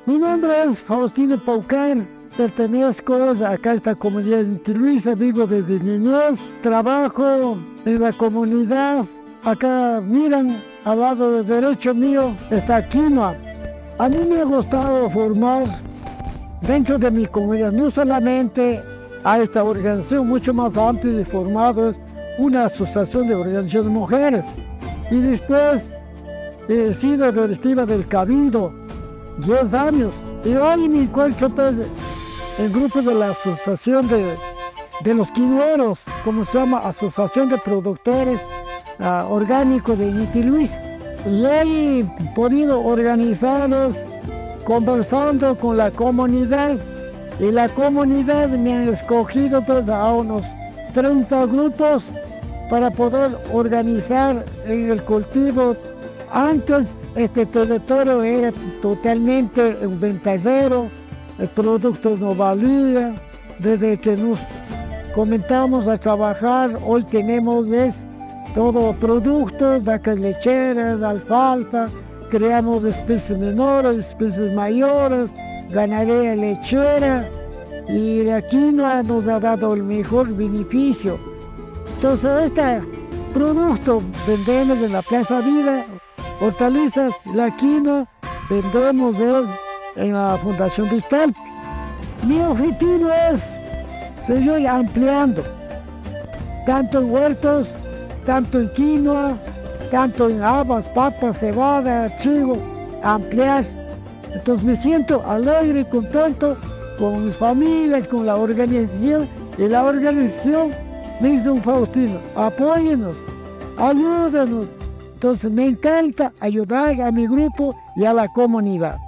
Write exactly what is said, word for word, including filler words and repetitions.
Mi nombre es Faustino Paucar, pertenezco acá a esta comunidad de Inti Luisa, vivo desde niñez, trabajo en la comunidad. Acá miran, al lado del derecho mío está quinoa. A mí me ha gustado formar dentro de mi comunidad, no solamente a esta organización, mucho más amplia y formada, una asociación de organizaciones de mujeres. Y después he sido directiva del Cabildo, diez años. Y hoy me encuentro pues, en grupo de la asociación de, de los quinoeros, como se llama, Asociación de Productores uh, Orgánicos de Inti Luisa. Y he podido organizarlos conversando con la comunidad. Y la comunidad me ha escogido pues, a unos treinta grupos para poder organizar en el cultivo. Antes este territorio era totalmente invernadero, el producto no valía. Desde que nos comenzamos a trabajar, hoy tenemos es, todo productos, vacas lecheras, alfalfa, creamos especies menores, especies mayores, ganadería lechera, y la quinoa nos ha dado el mejor beneficio. Entonces este producto vendemos en la Plaza Vida, hortalizas, la quinoa, vendemos en la Fundación Vistal. Mi objetivo es seguir ampliando, tanto en huertos, tanto en quinoa, tanto en habas, papas, cebada, trigo, ampliar. Entonces me siento alegre y contento con mis familias, con la organización, y la organización me dice don Faustino, apóyenos, ayúdanos. Entonces me encanta ayudar a mi grupo y a la comunidad.